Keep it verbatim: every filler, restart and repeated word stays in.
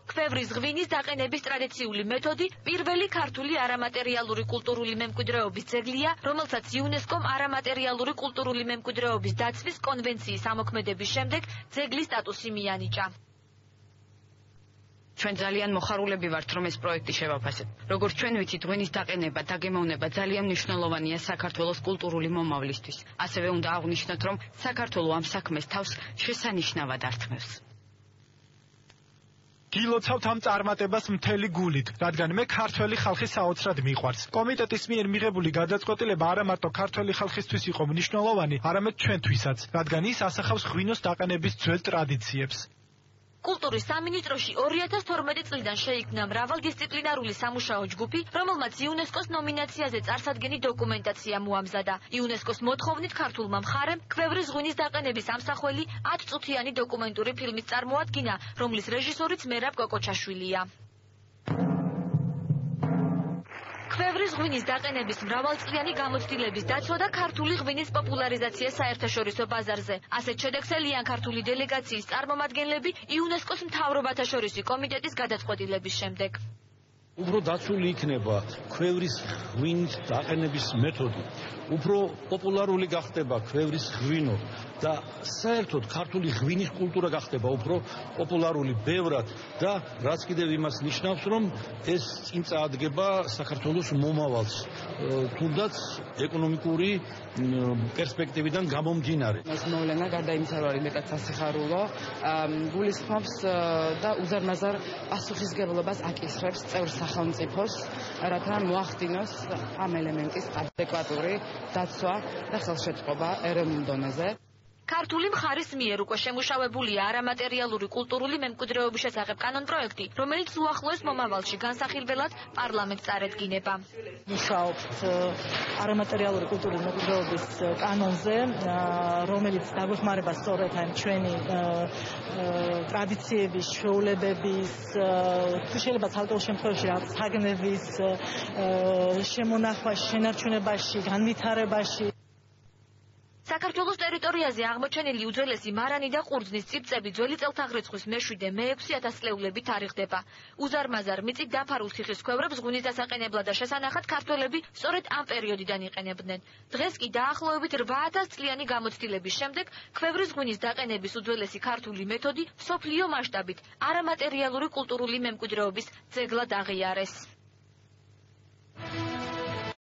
Ქვევრის ღვინის დაყენების ტრადიციული მეთოდი პირველი ქართული არამატერიალური კულტურული მემკვიდრეობის ძეგლია, რომელსაც იუნესკომ არამატერიალური კულტურული მემკვიდრეობის დაცვის კონვენციის ამოქმედების შემდეგ ძეგლის სტატუსი მიანიჭა. ჩვენ ძალიან მოხარულები ვართ, რომ ეს პროექტი შევაფასეთ. როგორც ჩვენ ვიცით, ღვინის დაყენება, დაგემოვნება ძალიან მნიშვნელოვანია საქართველოს კულტურული მომავლისთვის. ასევე უნდა აღვნიშნოთ, რომ საქართველო ამ საქმეს თავს შესანიშნავად ართმევს. გილოცავთ ამ წარმატებას მთელი გულით, რადგან მე ქართველი ხალხის საოცრად მიყვარს. კომიტეტის მიერ მიღებული გადაწყვეტილება არა მარტო ქართველი ხალხისთვის იყო მნიშვნელოვანი, არამედ ჩვენთვისაც, რადგან ის ასახავს ღვინოს დაყენების ძველ ტრადიციებს. კულტურის სამინისტროში ორი ათას თორმეტი წლიდან შეიქმნა მრავალდისციპლინარული სამუშაო ჯგუფი, რომელმაც იუნესკოს ნომინაციაზე წარსადგენი დოკუმენტაცია მოამზადა. იუნესკოს მოთხოვნით ქართულმა მხარემ ქვევრის ღვინის დაყენების ამსახველი ათწუთიანი დოკუმენტური ფილმის წარმოადგინა, რომლის რეჟისორიც მერაბ კოკოჩაშვილია. ქვევრის ღვინის დაყენების მრავალწლიანი გამოცდილების დაცვა და ქართული ღვინის პოპულარიზაცია საერთაშორისო ბაზარზე. ასეთ შედეგსელიან ქართული დელეგაციის წარმომადგენლები იუნესკოს მთავრობათა შორისი კომიტეტის გადაწყვეტილების შემდეგ. უფრო დაცული იქნება ქვევრის ღვინის დაყენების მეთოდი, უფრო პოპულარული გახდება ქვევრის ღვინო და საერთოდ ქართული ღვინის კულტურა გახდება უფრო პოპულარული ბევრად და რაც კიდევ იმას ნიშნავს, რომ ეს წინ წაადგება საქართველოს მომავალს, თუნდაც ეკონომიკური პერსპექტივიდან გამომდინარე. ეს მოვლენა გარდა იმისა, რომ არის მეტად სასიხარულო, გულისხმობს და უზარმაზარ პასუხისგებლობას აკისრებს წევრ სახელმწიფოს, რათა მოახდინოს ამ ელემენტის ადეკვატური დაცვა და ხელშეწყობა ეროვნულ დონეზე. ქართული მხარის მიერ უკვე შემუშავებულია არამატერიალური კულტურული მემკვიდრეობის შესახებ კანონპროექტი, რომელიც უახლოეს მომავალში განსახილველად პარლამენტს წარედგინება. მუშაობთ არამატერიალური კულტურული მემკვიდრეობის კანონზე, რომელიც დაგვეხმარება სწორედ ამ ჩვენი ტრადიციების, ჩვეულებების, თუ შეიძლება ცალკეულ შემთხვევაში რაღაც საგნების შემონახვაში, შენარჩუნებაში, განვითარებაში. საქართველოს ტერიტორიაზე აღმოჩენილი უძველესი მარანი და ყურძნის წიბწები ძველი წელთაღრიცხვის მეშვიდე მეექვსე ათასწლეულებით თარიღდება. უზარმაზარ მიწით დაფარულ ციხის ქვევრებს ღვინის დასაყენებლად და შესანახად ქართველები სწორედ ამ პერიოდიდან იყენებდნენ. დღეს კი დაახლოებით რვა ათას წლიანი გამოცდილების შემდეგ ქვევრის ღვინის დაყენების უძველესი ქართული მეთოდი მსოფლიო მასშტაბით არამატერიალური კულტურული მემკვიდრეობის ძეგლად აღიარეს.